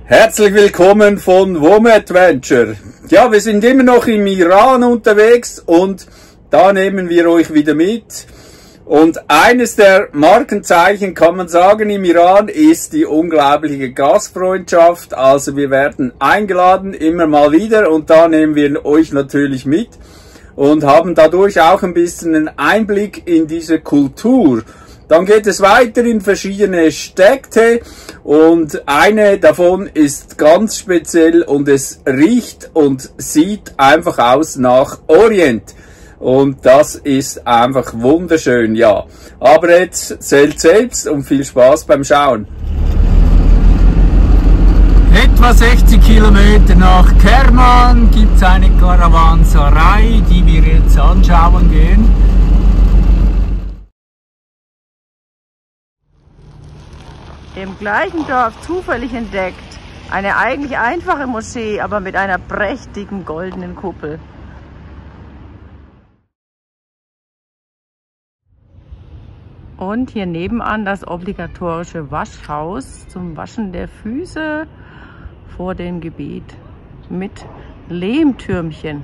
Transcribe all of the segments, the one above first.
Herzlich willkommen von WOM Adventure. Ja, wir sind immer noch im Iran unterwegs und da nehmen wir euch wieder mit. Und eines der Markenzeichen, kann man sagen, im Iran ist die unglaubliche Gastfreundschaft. Also wir werden eingeladen, immer mal wieder, und da nehmen wir euch natürlich mit und haben dadurch auch ein bisschen einen Einblick in diese Kultur. Dann geht es weiter in verschiedene Städte und eine davon ist ganz speziell und es riecht und sieht einfach aus nach Orient. Und das ist einfach wunderschön, ja. Aber jetzt zählt selbst und viel Spaß beim Schauen. Etwa 60 Kilometer nach Kerman gibt es eine Karawanserei, die wir jetzt anschauen gehen. Im gleichen Dorf zufällig entdeckt. Eine eigentlich einfache Moschee, aber mit einer prächtigen goldenen Kuppel. Und hier nebenan das obligatorische Waschhaus zum Waschen der Füße vor dem Gebet mit Lehmtürmchen.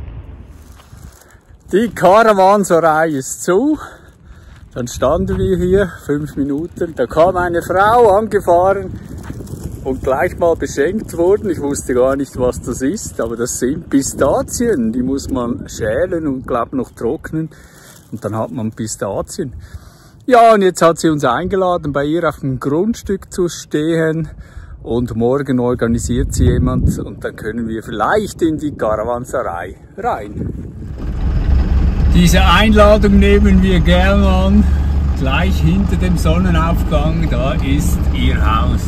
Die Karawanserei ist zu. Dann standen wir hier 5 Minuten, da kam eine Frau angefahren und gleich mal beschenkt worden. Ich wusste gar nicht, was das ist, aber das sind Pistazien. Die muss man schälen und glaube noch trocknen und dann hat man Pistazien. Ja, und jetzt hat sie uns eingeladen, bei ihr auf dem Grundstück zu stehen und morgen organisiert sie jemand und dann können wir vielleicht in die Karawanserei rein. Diese Einladung nehmen wir gerne an. Gleich hinter dem Sonnenaufgang, da ist ihr Haus.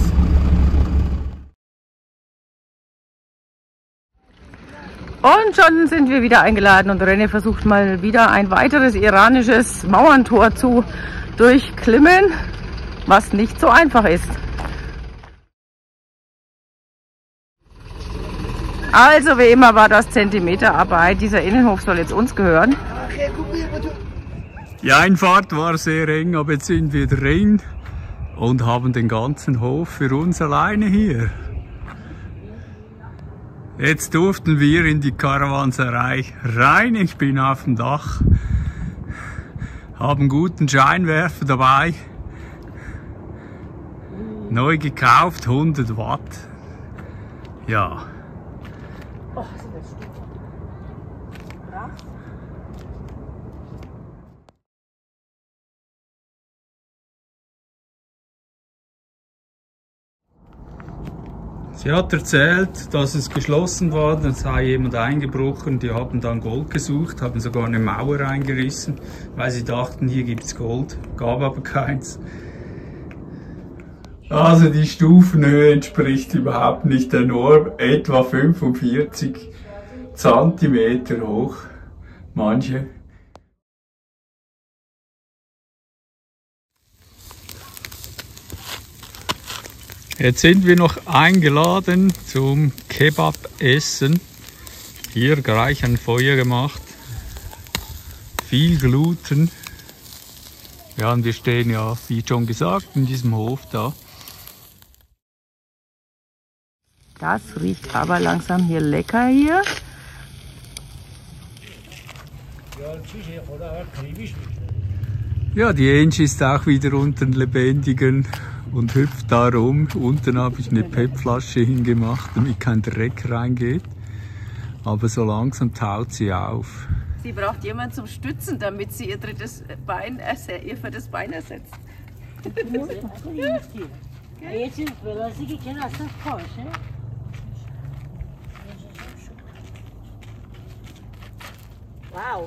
Und schon sind wir wieder eingeladen und René versucht mal wieder ein weiteres iranisches Mauerntor zu durchklimmen, was nicht so einfach ist. Also wie immer war das Zentimeterarbeit. Dieser Innenhof soll jetzt uns gehören. Die Einfahrt war sehr eng, aber jetzt sind wir drin und haben den ganzen Hof für uns alleine hier. Jetzt durften wir in die Karawanserei rein. Ich bin auf dem Dach, haben guten Scheinwerfer dabei. Neu gekauft, 100 Watt. Ja. Sie hat erzählt, dass es geschlossen war, dann sei jemand eingebrochen, die haben dann Gold gesucht, haben sogar eine Mauer eingerissen, weil sie dachten, hier gibt's Gold, gab aber keins. Also die Stufenhöhe entspricht überhaupt nicht der Norm, etwa 45 Zentimeter hoch, manche. Jetzt sind wir noch eingeladen zum Kebab-Essen. Hier gleich ein Feuer gemacht. Viel Gluten. Ja, und wir stehen ja, wie schon gesagt, in diesem Hof da. Das riecht aber langsam hier lecker hier. Ja, die Angie ist auch wieder unter den Lebendigen und hüpft da rum. Unten habe ich eine PET-Flasche hingemacht, damit kein Dreck reingeht. Aber so langsam taut sie auf. Sie braucht jemanden zum Stützen, damit sie ihr viertes Bein ersetzt. Wow.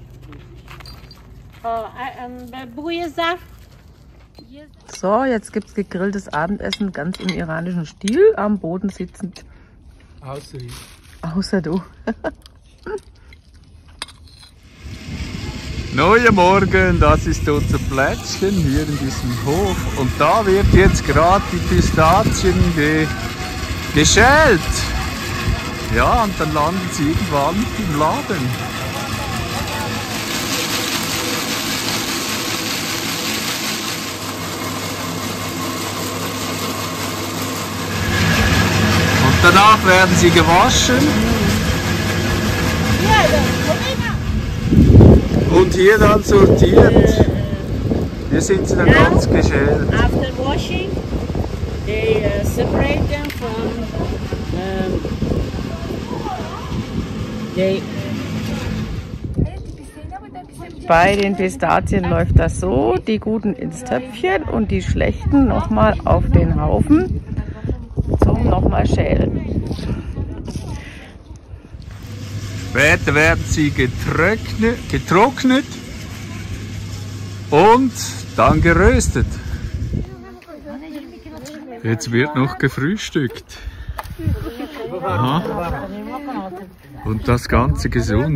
So, jetzt gibt es gegrilltes Abendessen, ganz im iranischen Stil, am Boden sitzend. Außer ich. Außer du. Neuer Morgen, das ist unser Plätzchen hier in diesem Hof. Und da wird jetzt gerade die Pistazien geschält. Ja, und dann landen sie irgendwann im Laden. Danach werden sie gewaschen. Und hier dann sortiert. Hier sind sie dann ganz geschält. After washing, they separate them from Bei den Pistazien läuft das so, die guten ins Töpfchen und die schlechten nochmal auf den Haufen zum nochmal schälen. Später werden sie getrocknet und dann geröstet. Jetzt wird noch gefrühstückt. Aha. Und das Ganze gesund.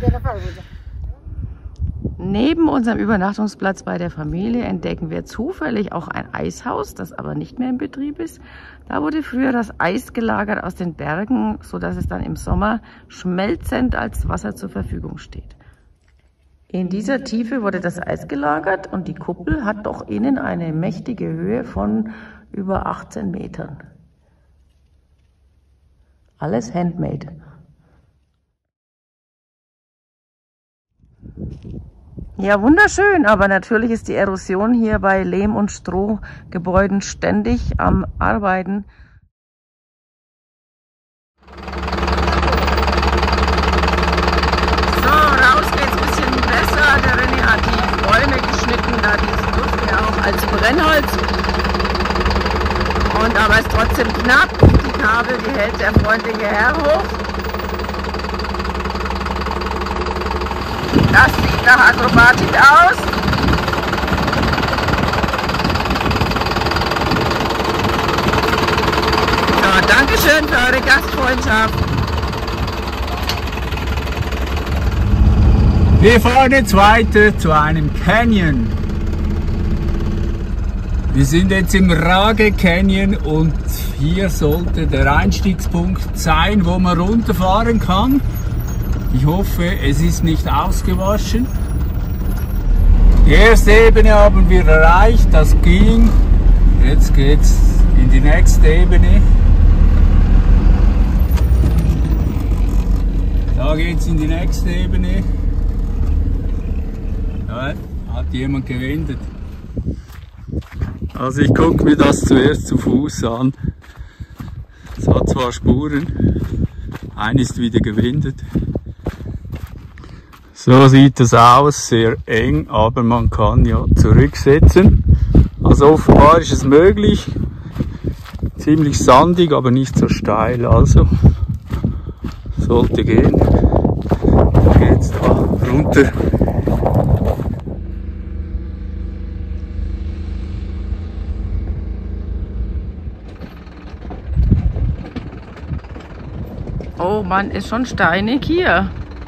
Neben unserem Übernachtungsplatz bei der Familie entdecken wir zufällig auch ein Eishaus, das aber nicht mehr in Betrieb ist. Da wurde früher das Eis gelagert aus den Bergen, sodass es dann im Sommer schmelzend als Wasser zur Verfügung steht. In dieser Tiefe wurde das Eis gelagert und die Kuppel hat doch innen eine mächtige Höhe von über 18 Metern. Alles handmade. Ja, wunderschön, aber natürlich ist die Erosion hier bei Lehm- und Strohgebäuden ständig am Arbeiten. So, raus geht's ein bisschen besser. Der René hat die Bäume geschnitten, da die duften ja auch als Brennholz. Und aber ist trotzdem knapp. Die Kabel, die hält der freundliche Herr hoch. Das sieht nach Akrobatik aus. Ja, Dankeschön für eure Gastfreundschaft. Wir fahren jetzt weiter zu einem Canyon. Wir sind jetzt im Rage Canyon und hier sollte der Einstiegspunkt sein, wo man runterfahren kann. Ich hoffe, es ist nicht ausgewaschen. Die erste Ebene haben wir erreicht, das ging. Jetzt geht's in die nächste Ebene. Da geht's in die nächste Ebene. Ja, hat jemand gewendet. Also ich gucke mir das zuerst zu Fuß an. Es hat zwar Spuren, eine ist wieder gewendet. So sieht es aus, sehr eng, aber man kann ja zurücksetzen. Also offenbar ist es möglich. Ziemlich sandig, aber nicht so steil, also sollte gehen. Dann geht's da runter. Oh Mann, ist schon steinig hier.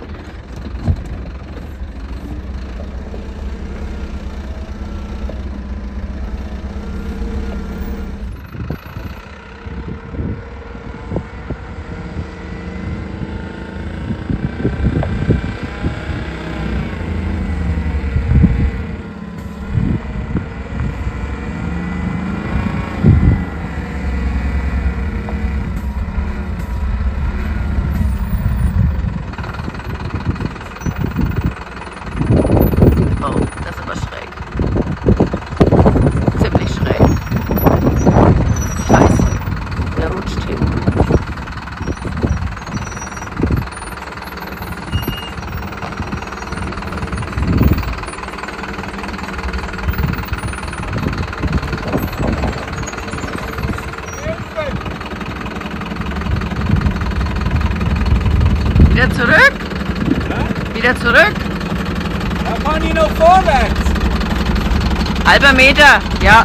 Wieder zurück? Ja? Wieder zurück? Da kann ich noch vorwärts. Halber Meter, ja.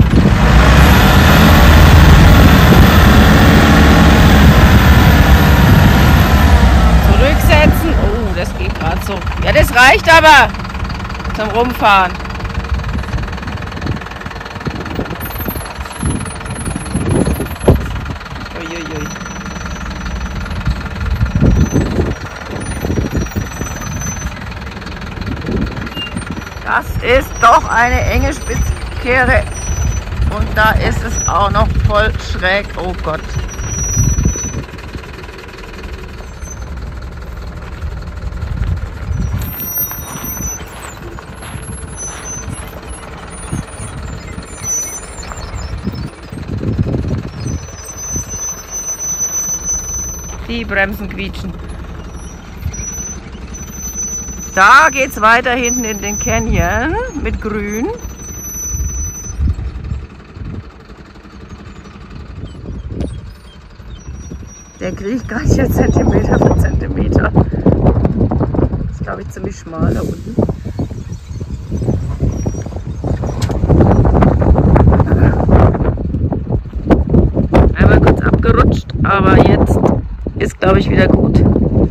Zurücksetzen. Oh, das geht gerade so. Ja, das reicht aber zum Rumfahren. Uiuiui. Das ist doch eine enge Spitzkehre und da ist es auch noch voll schräg. Oh Gott. Die Bremsen quietschen. Da geht's weiter hinten in den Canyon mit Grün. Der kriegt gerade hier Zentimeter für Zentimeter. Das ist, glaube ich, ziemlich schmal da unten. Einmal kurz abgerutscht, aber jetzt ist, glaube ich, wieder gut.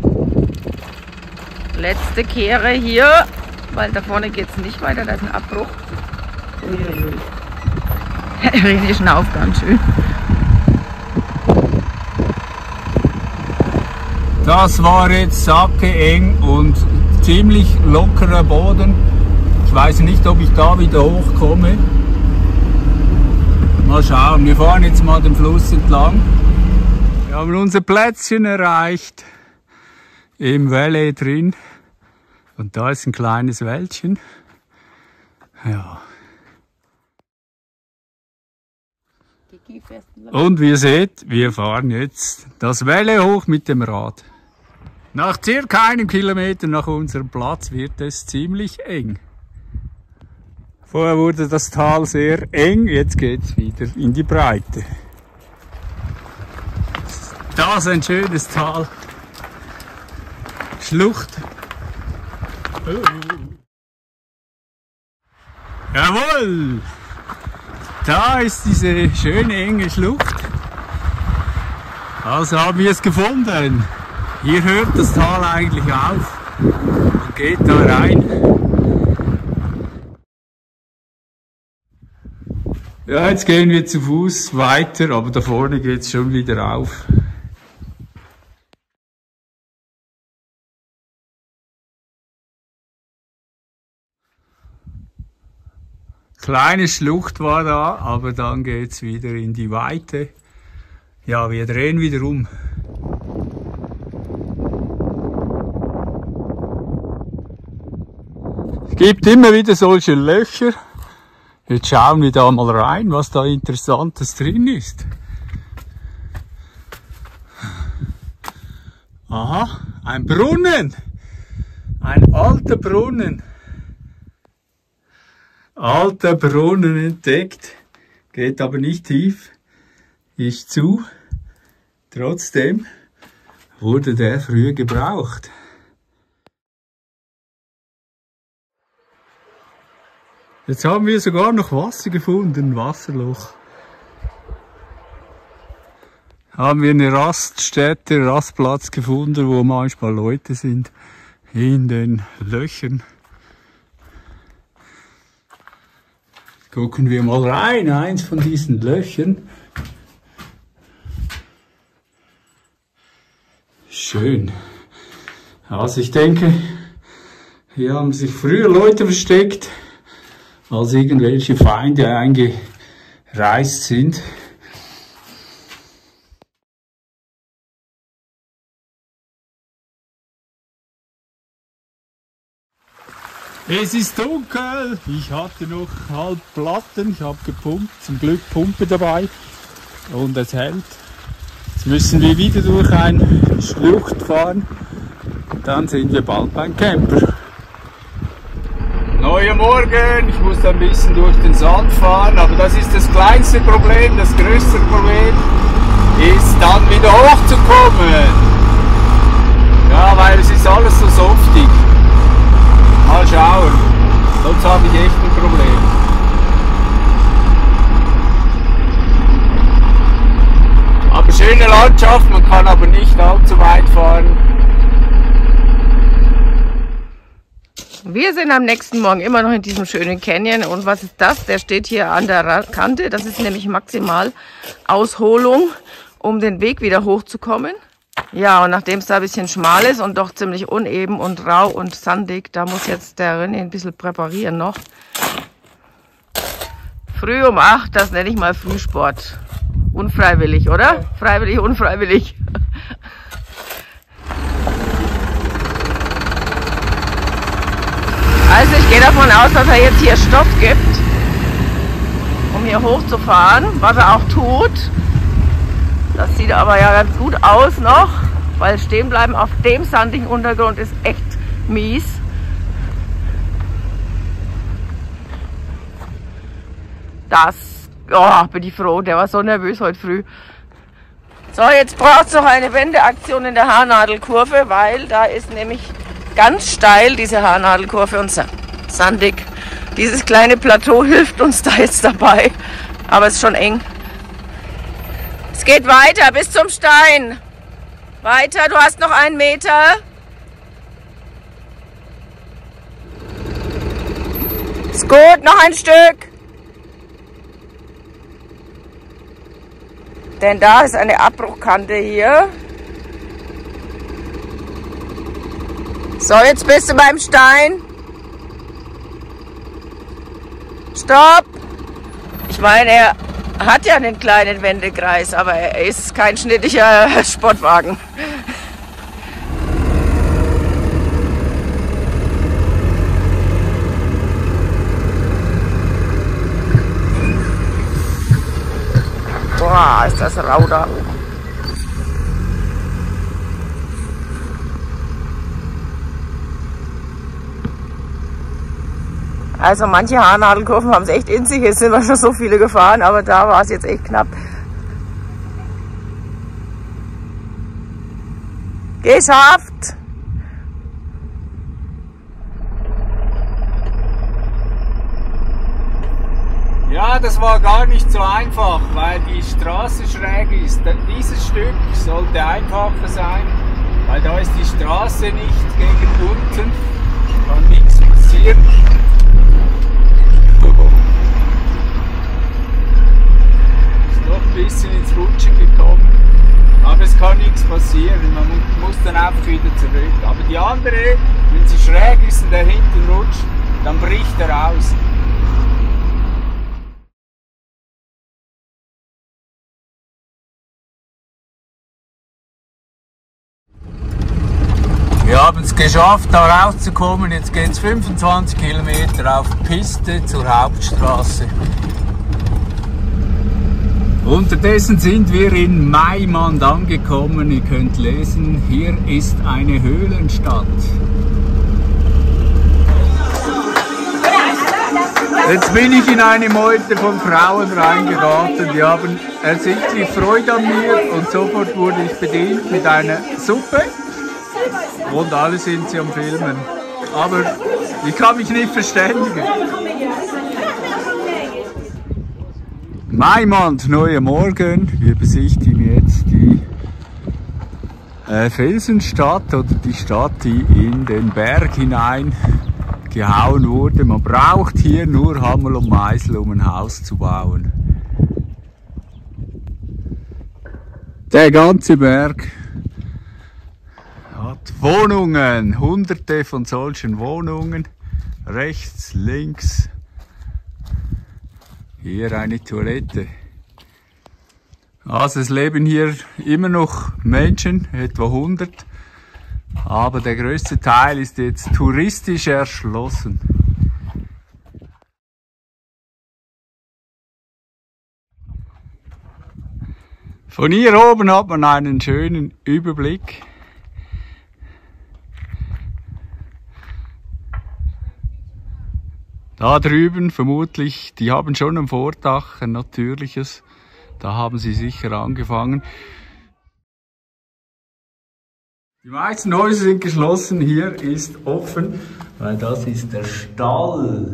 Letzte Kehre hier, weil da vorne geht es nicht weiter, da ist ein Abbruch. Richtig schnauft ganz schön. Das war jetzt sackeeng und ziemlich lockerer Boden. Ich weiß nicht, ob ich da wieder hochkomme. Mal schauen, wir fahren jetzt mal den Fluss entlang. Wir haben unser Plätzchen erreicht. Im Valley drin. Und da ist ein kleines Wäldchen. Ja. Und wie ihr seht, wir fahren jetzt das Valley hoch mit dem Rad. Nach circa 1 Kilometer nach unserem Platz wird es ziemlich eng. Vorher wurde das Tal sehr eng, jetzt geht es wieder in die Breite. Das ist ein schönes Tal. Schlucht. Jawohl! Da ist diese schöne enge Schlucht. Also haben wir es gefunden. Hier hört das Tal eigentlich auf und geht da rein. Ja, jetzt gehen wir zu Fuß weiter, aber da vorne geht es schon wieder auf. Kleine Schlucht war da, aber dann geht's wieder in die Weite. Ja, wir drehen wieder um. Es gibt immer wieder solche Löcher. Jetzt schauen wir da mal rein, was da Interessantes drin ist. Aha, ein Brunnen. Ein alter Brunnen. Alter Brunnen entdeckt, geht aber nicht tief, ist zu. Trotzdem wurde der früher gebraucht. Jetzt haben wir sogar noch Wasser gefunden, ein Wasserloch. Haben wir eine Raststätte, Rastplatz gefunden, wo manchmal Leute sind in den Löchern. Gucken wir mal rein, eins von diesen Löchern. Schön. Also ich denke, hier haben sich früher Leute versteckt, als irgendwelche Feinde eingereist sind. Es ist dunkel, ich hatte noch halb Platten, ich habe gepumpt, zum Glück Pumpe dabei und es hält. Jetzt müssen wir wieder durch eine Schlucht fahren, dann sind wir bald beim Camper. Neuer Morgen, ich muss ein bisschen durch den Sand fahren, aber das ist das kleinste Problem. Das größte Problem ist dann wieder hochzukommen. Ja, weil es ist alles so softig. Mal schauen, sonst habe ich echt ein Problem. Aber schöne Landschaft, man kann aber nicht allzu weit fahren. Wir sind am nächsten Morgen immer noch in diesem schönen Canyon. Und was ist das? Der steht hier an der Kante. Das ist nämlich maximal Ausholung, um den Weg wieder hochzukommen. Ja, und nachdem es da ein bisschen schmal ist und doch ziemlich uneben und rau und sandig, da muss jetzt der René ein bisschen präparieren noch. Früh um 8, das nenne ich mal Frühsport. Unfreiwillig, oder? Ja. Freiwillig, unfreiwillig. Also ich gehe davon aus, dass er jetzt hier Stopp gibt, um hier hochzufahren, was er auch tut. Das sieht aber ja ganz gut aus noch. weil stehen bleiben auf dem sandigen Untergrund ist echt mies. Bin ich froh, der war so nervös heute früh. So, jetzt braucht es noch eine Wendeaktion in der Haarnadelkurve, weil da ist nämlich ganz steil diese Haarnadelkurve und sandig. Dieses kleine Plateau hilft uns da jetzt dabei, aber es ist schon eng. Es geht weiter bis zum Stein. Weiter, du hast noch 1 Meter. Ist gut, noch ein Stück. Denn da ist eine Abbruchkante hier. So, jetzt bist du beim Stein. Stopp! Ich meine, er hat ja einen kleinen Wendekreis, aber er ist kein schnittiger Sportwagen. Boah, ist das rau da. Also manche Haarnadelkurven haben es echt in sich. Jetzt sind wir schon so viele gefahren, aber da war es jetzt echt knapp. Geschafft! Ja, das war gar nicht so einfach, weil die Straße schräg ist. Dieses Stück sollte einfacher sein, weil da ist die Straße nicht gegen unten, kann nichts passieren. Ist noch ein bisschen ins Rutschen gekommen, aber es kann nichts passieren, man muss dann einfach wieder zurück. Aber die andere, wenn sie schräg ist und der hinten rutscht, dann bricht er aus. Wir haben es geschafft, da rauszukommen. Jetzt geht es 25 Kilometer auf Piste zur Hauptstraße. Unterdessen sind wir in Maimand angekommen. Ihr könnt lesen, hier ist eine Höhlenstadt. Jetzt bin ich in eine Meute von Frauen reingeraten. Die haben ersichtlich Freude an mir und sofort wurde ich bedient mit einer Suppe. Und alle sind sie am Filmen. Aber ich kann mich nicht verständigen. Maimand, neuer Morgen. Wir besichtigen jetzt die Felsenstadt oder die Stadt, die in den Berg hinein gehauen wurde. Man braucht hier nur Hammer und Meißel, um ein Haus zu bauen. Der ganze Berg hat Wohnungen, hunderte von solchen Wohnungen, rechts, links, hier eine Toilette. Also es leben hier immer noch Menschen, etwa 100, aber der größte Teil ist jetzt touristisch erschlossen. Von hier oben hat man einen schönen Überblick. Da drüben vermutlich, die haben schon ein Vordach, ein natürliches. Da haben sie sicher angefangen. Die meisten Häuser sind geschlossen, hier ist offen, weil das ist der Stall.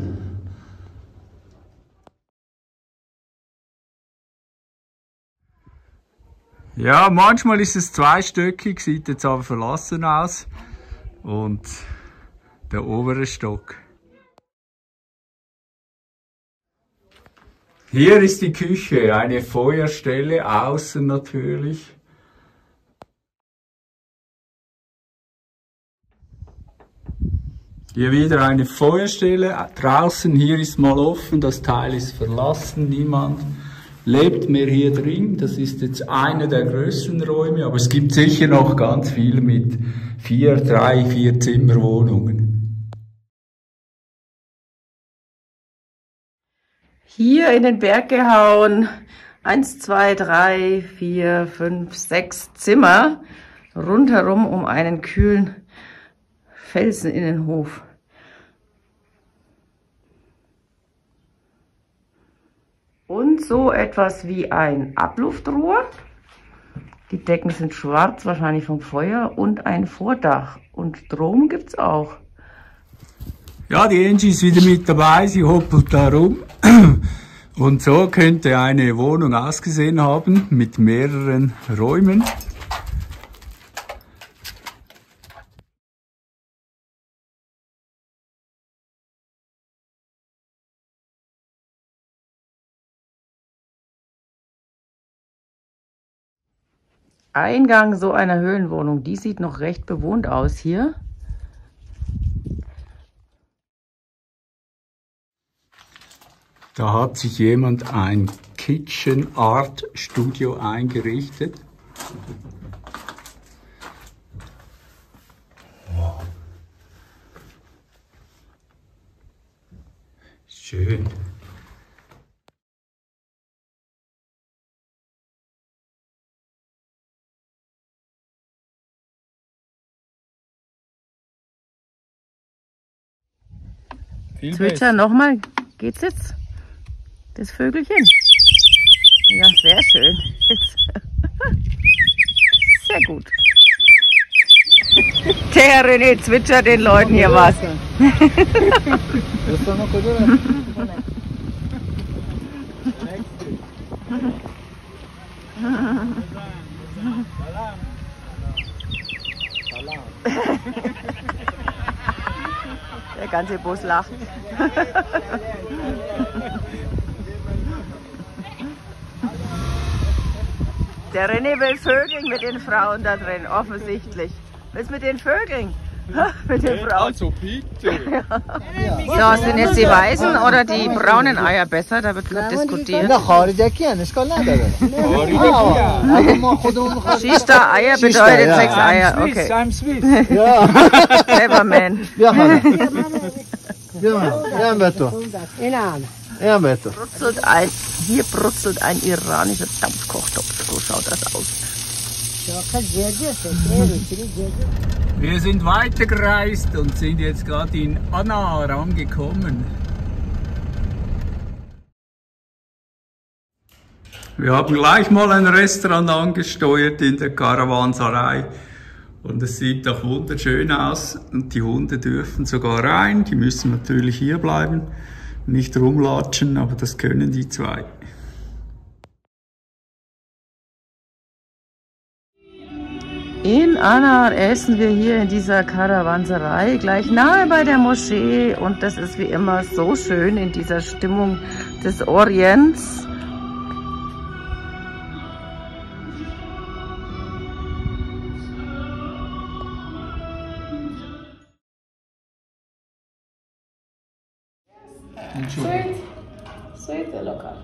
Ja, manchmal ist es zweistöckig, sieht jetzt aber verlassen aus. Und der obere Stock. Hier ist die Küche, eine Feuerstelle, außen natürlich. Hier wieder eine Feuerstelle, draußen, hier ist mal offen, das Teil ist verlassen, niemand lebt mehr hier drin. Das ist jetzt einer der größten Räume, aber es gibt sicher noch ganz viele mit 3, 4 Zimmerwohnungen. Hier in den Berg gehauen, 1, 2, 3, 4, 5, 6 Zimmer. rundherum um einen kühlen Felseninnenhof. Und so etwas wie ein Abluftrohr. Die Decken sind schwarz, wahrscheinlich vom Feuer, und ein Vordach. Und Strom gibt's auch. Ja, die Angie ist wieder mit dabei, sie hoppelt da rum. Und so könnte eine Wohnung ausgesehen haben, mit mehreren Räumen. Eingang so einer Höhlenwohnung, die sieht noch recht bewohnt aus hier. Da hat sich jemand ein Kitchen Art Studio eingerichtet. Wow. Schön. Zwitscher nochmal. Geht's jetzt? Das Vögelchen? Ja, sehr schön. Sehr gut. Der René zwitschert den Leuten hier was. Der ganze Bus lacht. Der René will vögeln mit den Frauen da drin, offensichtlich. Willst mit den Vögeln? Mit den Frauen. Also bitte. So, sind jetzt die weißen oder die braunen Eier besser? Da wird gerade diskutiert. Schießter Eier bedeutet 6 Eier. Okay. I'm Swiss. Clever man. Hier brutzelt ein iranischer Dampfkochtopf. So schaut das aus. Wir sind weitergereist und sind jetzt gerade in Anar angekommen. Wir haben gleich mal ein Restaurant angesteuert in der Karawanserei und es sieht doch wunderschön aus und die Hunde dürfen sogar rein. Die müssen natürlich hier bleiben, nicht rumlatschen, aber das können die zwei. In Anar essen wir hier in dieser Karawanserei, gleich nahe bei der Moschee. Und das ist wie immer so schön in dieser Stimmung des Orients. Sweet local.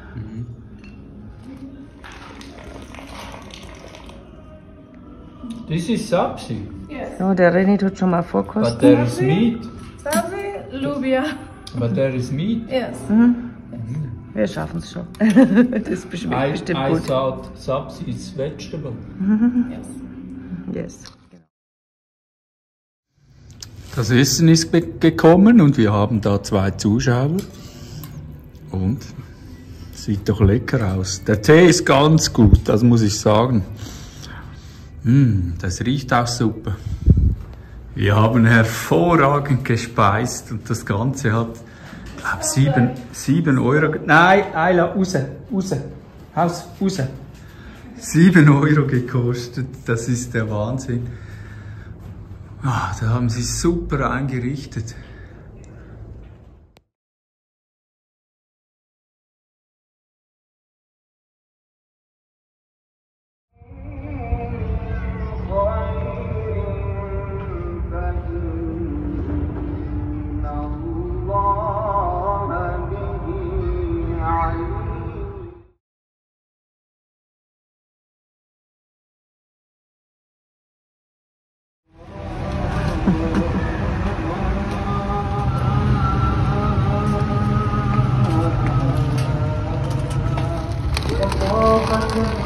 This is Sabzi. So, der René tut schon mal vorkosten. But there is meat. Sabzi, Lubia. But there is meat. Yes. Wir schaffen es schon. Das ist bestimmt I gut. thought Sabzi is vegetable. Yes. Das Essen ist gekommen und wir haben da 2 Zuschauer. Und sieht doch lecker aus. Der Tee ist ganz gut, das muss ich sagen. Das riecht auch super. Wir haben hervorragend gespeist und das Ganze hat, glaube 7 Euro. Nein, Ayla, raus. Haus, raus. 7 Euro gekostet, das ist der Wahnsinn. Ah, da haben sie super eingerichtet.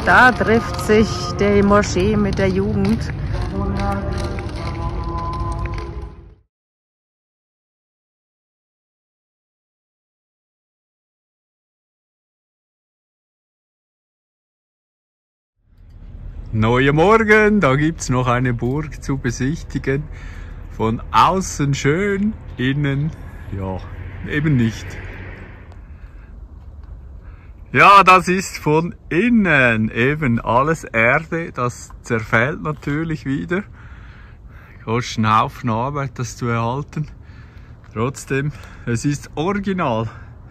Da trifft sich die Moschee mit der Jugend. Neuer Morgen, da gibt es noch eine Burg zu besichtigen. Von außen schön, innen, ja, eben nicht. Ja, das ist von innen eben alles Erde, das zerfällt natürlich wieder. Kostet einen Haufen Arbeit, das zu erhalten. Trotzdem, es ist original.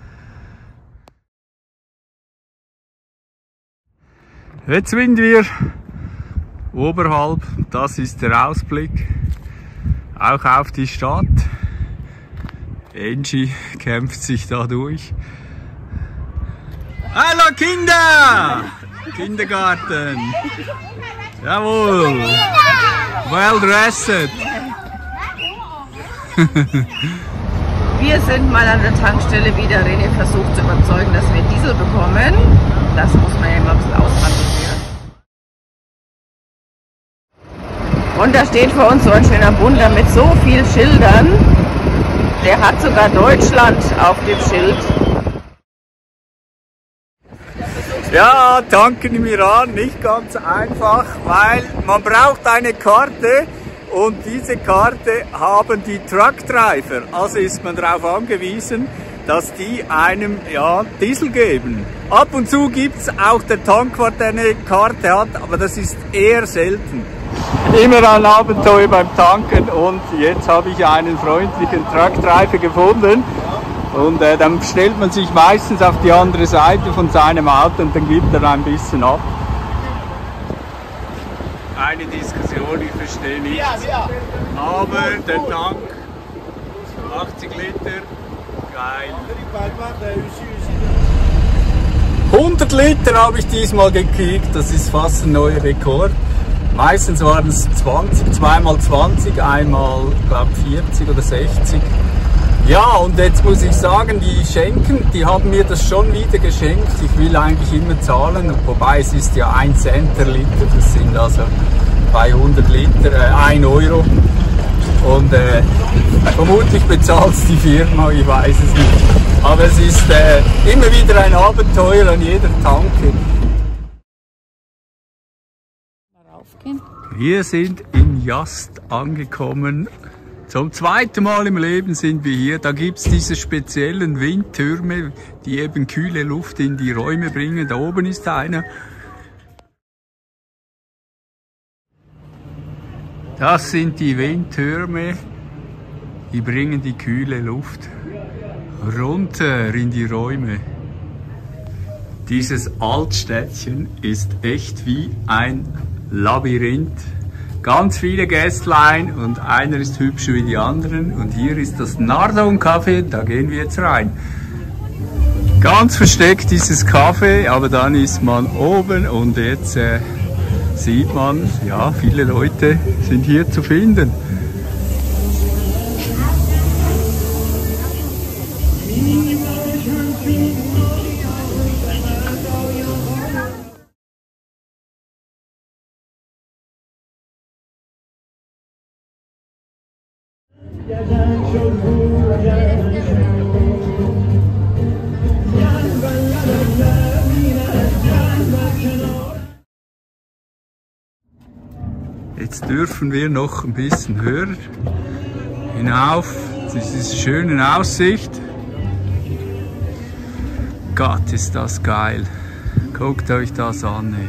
Jetzt sind wir oberhalb, das ist der Ausblick, auch auf die Stadt. Angie kämpft sich da durch. Hallo Kinder! Kindergarten! Jawohl! Well dressed! Wir sind mal an der Tankstelle wieder. René versucht zu überzeugen, dass wir Diesel bekommen. Das muss man ja immer ein bisschen aushandeln. Und da steht vor uns so ein schöner Bunter mit so vielen Schildern. Der hat sogar Deutschland auf dem Schild. Ja, tanken im Iran nicht ganz einfach, weil man braucht eine Karte und diese Karte haben die Truckdriver. Also ist man darauf angewiesen, dass die einem Diesel geben. Ab und zu gibt es auch der Tankwart, der eine Karte hat, aber das ist eher selten. Immer ein Abenteuer beim Tanken und jetzt habe ich einen freundlichen Truckdriver gefunden. Und dann stellt man sich meistens auf die andere Seite von seinem Auto und dann gibt er ein bisschen ab. Eine Diskussion, ich verstehe nicht. Aber der Tank, 80 Liter, geil. 100 Liter habe ich diesmal gekriegt, das ist fast ein neuer Rekord. Meistens waren es 20, zweimal 20, einmal, glaube ich, 40 oder 60. Ja, und jetzt muss ich sagen, die haben mir das schon wieder geschenkt. Ich will eigentlich immer zahlen, wobei es ist ja 1 Cent der Liter, das sind also bei 100 Liter 1 Euro. Und vermutlich bezahlt es die Firma, ich weiß es nicht. Aber es ist immer wieder ein Abenteuer an jeder Tanke. Wir sind in Yazd angekommen. Zum zweiten Mal im Leben sind wir hier. Da gibt es diese speziellen Windtürme, die eben kühle Luft in die Räume bringen. Da oben ist einer. Das sind die Windtürme, die bringen die kühle Luft runter in die Räume. Dieses Altstädtchen ist echt wie ein Labyrinth. Ganz viele Gästlein und einer ist hübscher wie die anderen. Und hier ist das Nardon Café, da gehen wir jetzt rein. Ganz versteckt dieses Café, aber dann ist man oben und jetzt sieht man, ja, viele Leute sind hier zu finden. Jetzt dürfen wir noch ein bisschen höher hinauf zu dieser schönen Aussicht. Gott, ist das geil. Guckt euch das an, ey.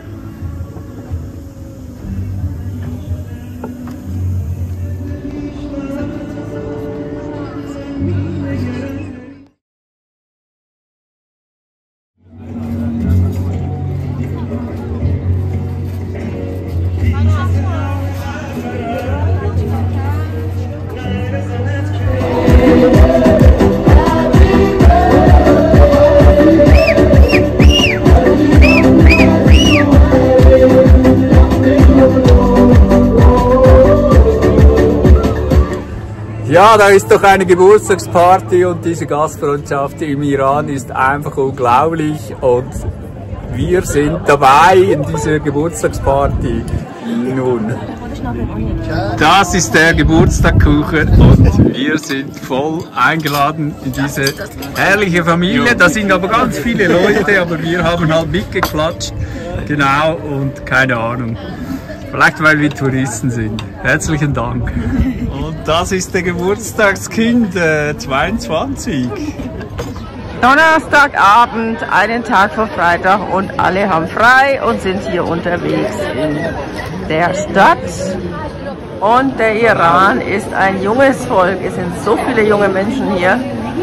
Ja, da ist doch eine Geburtstagsparty und diese Gastfreundschaft im Iran ist einfach unglaublich und wir sind dabei in dieser Geburtstagsparty. Nun, das ist der Geburtstagskuchen und wir sind voll eingeladen in diese herrliche Familie. Da sind aber ganz viele Leute, aber wir haben halt mitgeklatscht. Genau, und keine Ahnung. Vielleicht weil wir Touristen sind. Herzlichen Dank. Und das ist der Geburtstagskind 22. Donnerstagabend, einen Tag vor Freitag und alle haben frei und sind hier unterwegs in der Stadt. Und der Iran ist ein junges Volk, es sind so viele junge Menschen hier.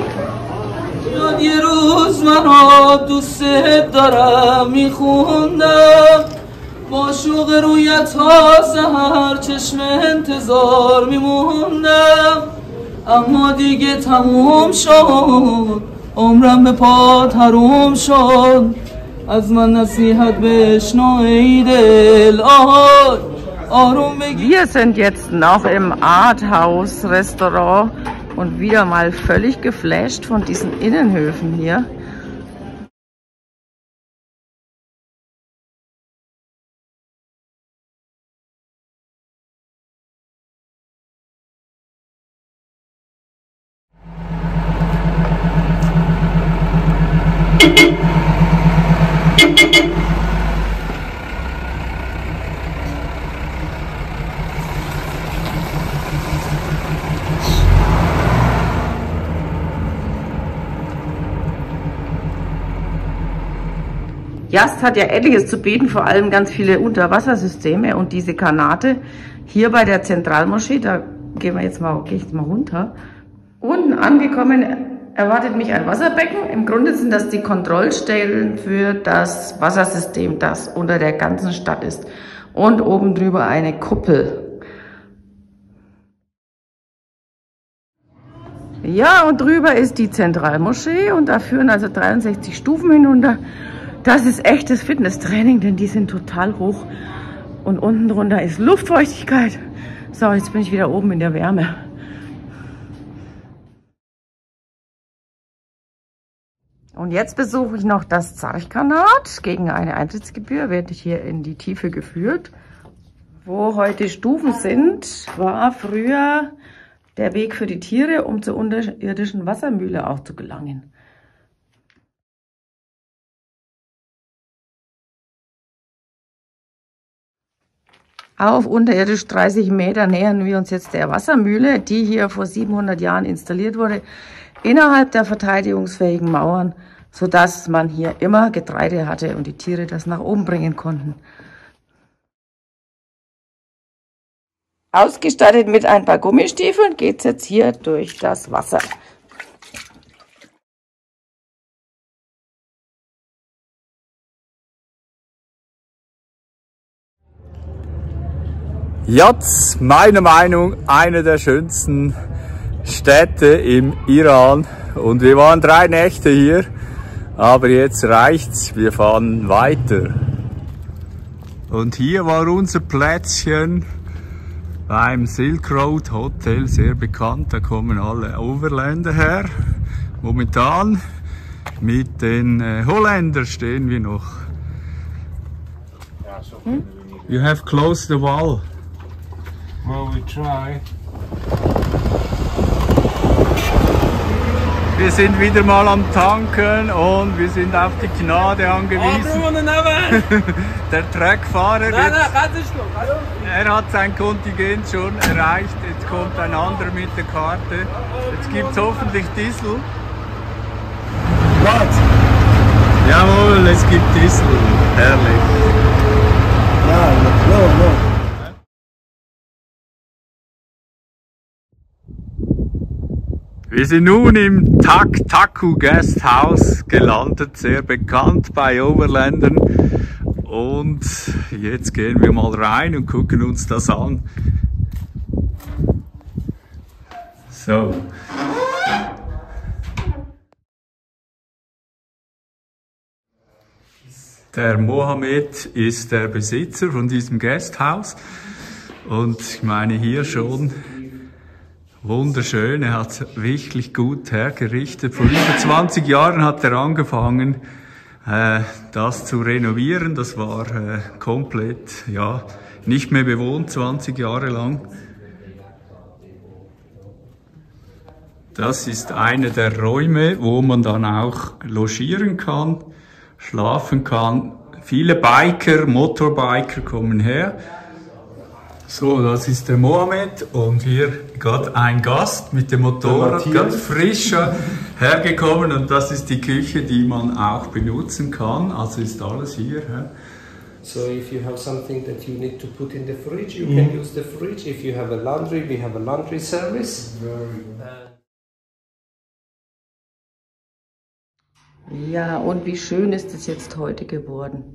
با شوق رویت ها سحر چشم انتظار میموندم اما دیگه تموم شد عمرم به پات حروم شد از من نصیحت بشنو ای دل آهای آروم بگیر. Wir sind jetzt noch im Arthouse Restaurant und wieder mal völlig geflasht von diesen Innenhöfen hier. Yazd hat ja etliches zu bieten, vor allem ganz viele Unterwassersysteme und diese Kanate hier bei der Zentralmoschee, da gehe ich jetzt mal runter. Unten angekommen erwartet mich ein Wasserbecken. Im Grunde sind das die Kontrollstellen für das Wassersystem, das unter der ganzen Stadt ist. Und oben drüber eine Kuppel. Ja, und drüber ist die Zentralmoschee und da führen also 63 Stufen hinunter. Das ist echtes Fitnesstraining, denn die sind total hoch. Und unten drunter ist Luftfeuchtigkeit. So, jetzt bin ich wieder oben in der Wärme. Und jetzt besuche ich noch das Zarchkanat. Gegen eine Eintrittsgebühr werde ich hier in die Tiefe geführt. Wo heute Stufen sind, war früher der Weg für die Tiere, um zur unterirdischen Wassermühle auch zu gelangen. Auf unterirdisch 30 Meter nähern wir uns jetzt der Wassermühle, die hier vor 700 Jahren installiert wurde, innerhalb der verteidigungsfähigen Mauern, sodass man hier immer Getreide hatte und die Tiere das nach oben bringen konnten. Ausgestattet mit ein paar Gummistiefeln geht es jetzt hier durch das Wasser. Yazd, meiner Meinung nach, eine der schönsten Städte im Iran. Und wir waren 3 Nächte hier, aber jetzt reicht's, wir fahren weiter. Und hier war unser Plätzchen beim Silk Road Hotel, sehr bekannt, da kommen alle Overländer her. Momentan mit den Holländern stehen wir noch. You have closed the wall. Well, we try. Wir sind wieder mal am Tanken und wir sind auf die Gnade angewiesen. Der Truckfahrer, er hat sein Kontingent schon erreicht. Jetzt kommt ein anderer mit der Karte. Jetzt gibt es hoffentlich Diesel. What? Jawohl, es gibt Diesel. Herrlich. No. Wir sind nun im Tak Taku Guest House gelandet, sehr bekannt bei Overländern. Und jetzt gehen wir mal rein und gucken uns das an. So. Der Mohammed ist der Besitzer von diesem Guesthouse. Und ich meine hier schon wunderschön, er hat wirklich gut hergerichtet. Vor über 20 Jahren hat er angefangen, das zu renovieren. Das war komplett, ja, nicht mehr bewohnt, 20 Jahre lang. Das ist einer der Räume, wo man dann auch logieren kann, schlafen kann. Viele Biker, Motorbiker kommen her. So, das ist der Mohammed und hier gerade ein Gast mit dem Motorrad, ganz frisch hergekommen, und das ist die Küche, die man auch benutzen kann. Also ist alles hier. So if you have something that you need to put in the fridge, you can use the fridge. If you have a laundry, we have a laundry service. Ja, und wie schön ist es jetzt heute geworden.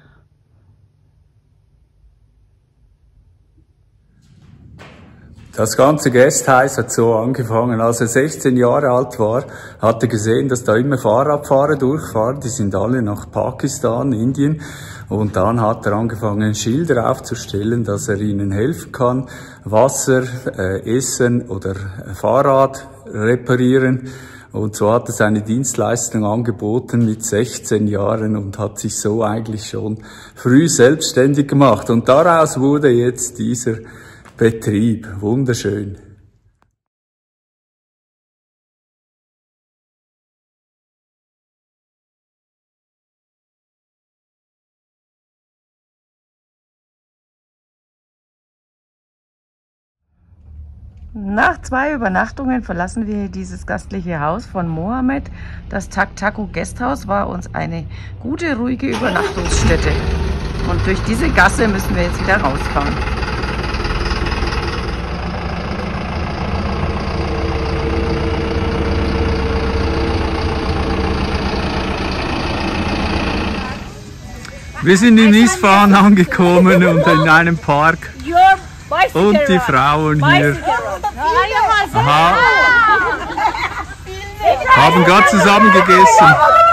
Das ganze Guesthouse hat so angefangen, als er 16 Jahre alt war, hat er gesehen, dass da immer Fahrradfahrer durchfahren, die sind alle nach Pakistan, Indien, und dann hat er angefangen, Schilder aufzustellen, dass er ihnen helfen kann, Wasser, Essen oder Fahrrad reparieren, und so hat er seine Dienstleistung angeboten mit 16 Jahren und hat sich so eigentlich schon früh selbstständig gemacht, und daraus wurde jetzt dieser Betrieb. Wunderschön. Nach 2 Übernachtungen verlassen wir dieses gastliche Haus von Mohammed. Das Tak Taku Guesthouse war uns eine gute, ruhige Übernachtungsstätte. Und durch diese Gasse müssen wir jetzt wieder rausfahren. Wir sind in Isfahan angekommen und in einem Park. Und die Frauen hier haben gerade zusammen gegessen.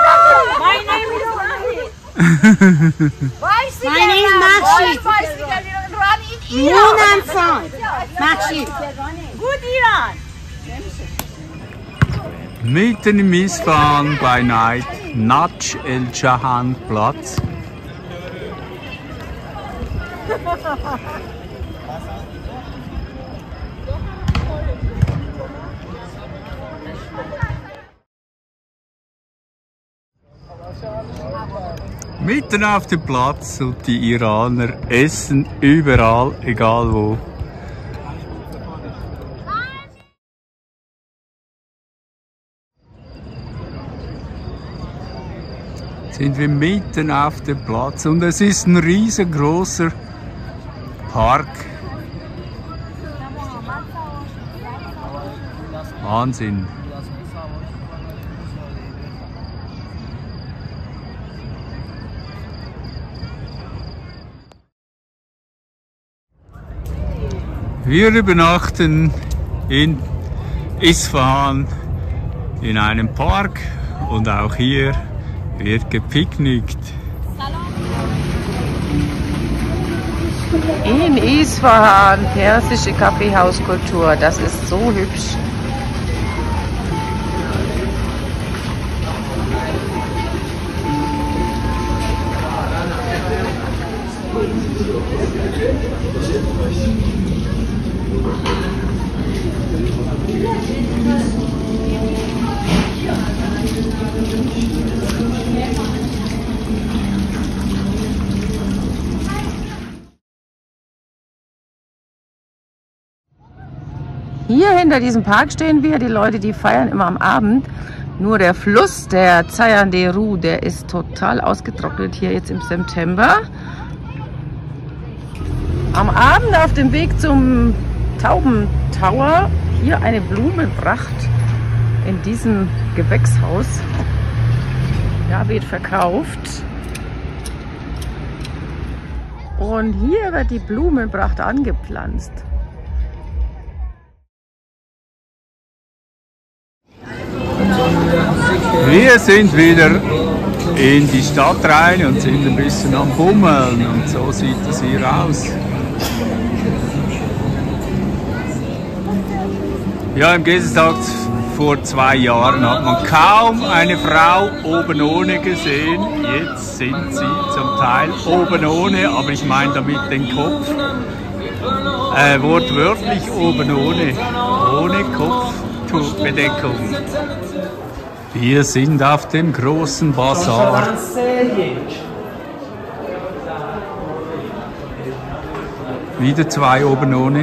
Mitten im Isfahan bei Night, Natsch El Jahan Platz. Mitten auf dem Platz, und die Iraner essen überall, egal wo. Sind wir mitten auf dem Platz, und es ist ein riesengroßer Park. Wahnsinn. Wir übernachten in Isfahan in einem Park, und auch hier wird gepicknickt. In Isfahan, persische Kaffeehauskultur, das ist so hübsch. Hier hinter diesem Park stehen wir, die Leute, die feiern immer am Abend. Nur der Fluss, der Zayanderu, der ist total ausgetrocknet hier jetzt im September. Am Abend auf dem Weg zum Taubentower, hier eine Blumenpracht in diesem Gewächshaus. Da wird verkauft. Und hier wird die Blumenpracht angepflanzt. Wir sind wieder in die Stadt rein und sind ein bisschen am Bummeln, und so sieht es hier aus. Ja, im Gegensatz vor 2 Jahren hat man kaum eine Frau oben ohne gesehen. Jetzt sind sie zum Teil oben ohne, aber ich meine damit den Kopf. Wortwörtlich oben ohne Kopfbedeckung. Wir sind auf dem großen Bazar. Wieder 2 oben ohne.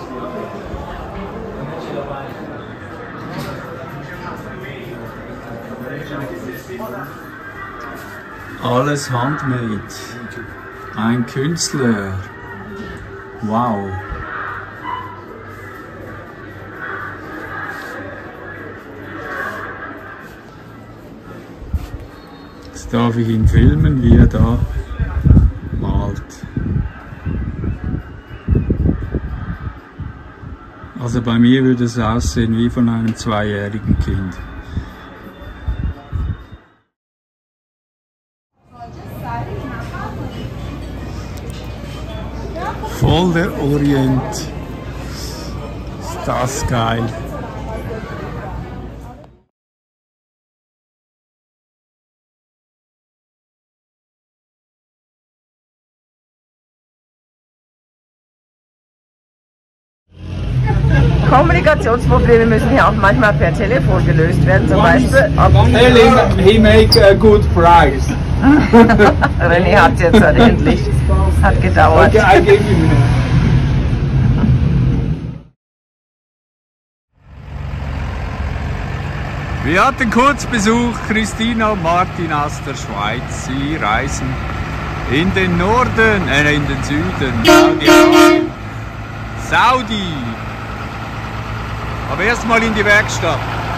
Alles handmade. Ein Künstler. Wow. Jetzt darf ich ihn filmen, wie er da malt. Also bei mir würde es aussehen wie von einem 2-jährigen Kind. Voll der Orient. Ist das geil. Kommunikationsprobleme müssen hier auch manchmal per Telefon gelöst werden, zum Beispiel. Tell him he make a good price. René hat es jetzt endlich. Hat gedauert. Okay, I give him. Wir hatten kurz Besuch, Christina und Martin aus der Schweiz. Sie reisen in den Norden, in den Süden, Saudi. Aber erstmal in die Werkstatt.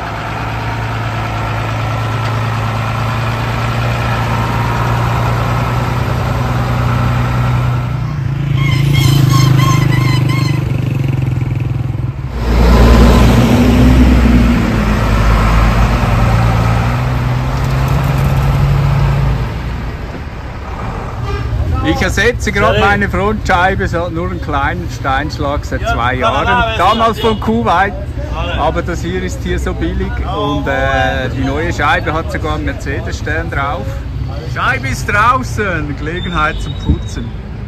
Ich ersetze gerade meine Frontscheibe, es hat nur einen kleinen Steinschlag seit 2 Jahren, damals von Kuwait, aber das hier ist hier so billig und die neue Scheibe hat sogar einen Mercedes-Stern drauf. Scheibe ist draußen, Gelegenheit zum Putzen.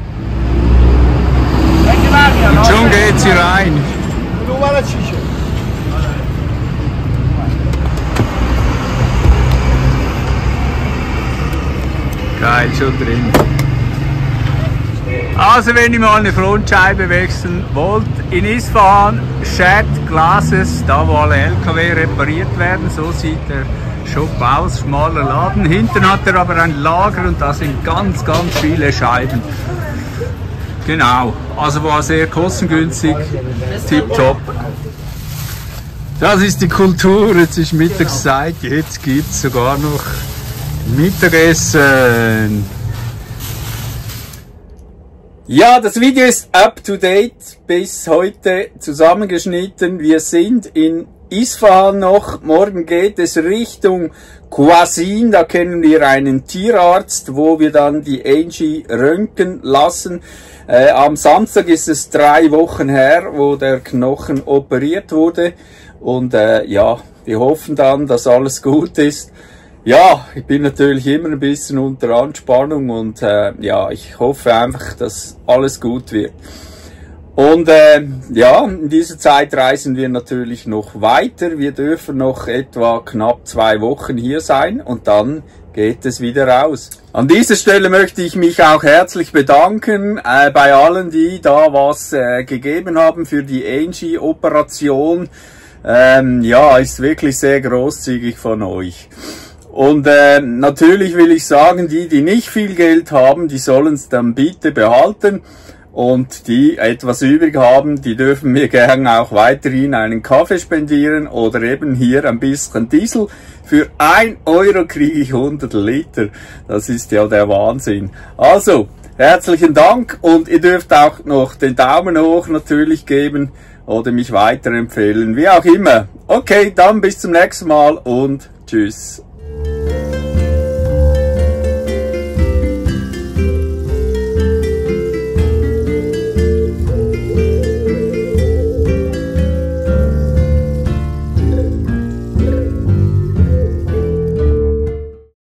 Und schon geht sie rein. Geil, schon drin. Also wenn ihr mal eine Frontscheibe wechseln wollt, in Isfahan, Shed Glasses, da wo alle LKW repariert werden, so sieht der Shop aus, schmaler Laden. Hinten hat er aber ein Lager und da sind ganz viele Scheiben. Genau, also war sehr kostengünstig, tipptopp. Das ist die Kultur, jetzt ist Mittagszeit, jetzt gibt es sogar noch Mittagessen. Ja, das Video ist up to date, bis heute zusammengeschnitten. Wir sind in Isfahan noch, morgen geht es Richtung Qasim, da kennen wir einen Tierarzt, wo wir dann die Angie röntgen lassen. Am Samstag ist es 3 Wochen her, wo der Knochen operiert wurde und ja, wir hoffen dann, dass alles gut ist. Ja, ich bin natürlich immer ein bisschen unter Anspannung und ja, ich hoffe einfach, dass alles gut wird. Und ja, in dieser Zeit reisen wir natürlich noch weiter. Wir dürfen noch etwa knapp 2 Wochen hier sein und dann geht es wieder raus. An dieser Stelle möchte ich mich auch herzlich bedanken bei allen, die da was gegeben haben für die Angie-Operation. Ja, ist wirklich sehr großzügig von euch. Und natürlich will ich sagen, die nicht viel Geld haben, die sollen es dann bitte behalten. Und die etwas übrig haben, die dürfen mir gerne auch weiterhin einen Kaffee spendieren oder eben hier ein bisschen Diesel. Für 1 Euro kriege ich 100 Liter. Das ist ja der Wahnsinn. Also, herzlichen Dank und ihr dürft auch noch den Daumen hoch natürlich geben oder mich weiterempfehlen, wie auch immer. Okay, dann bis zum nächsten Mal und tschüss.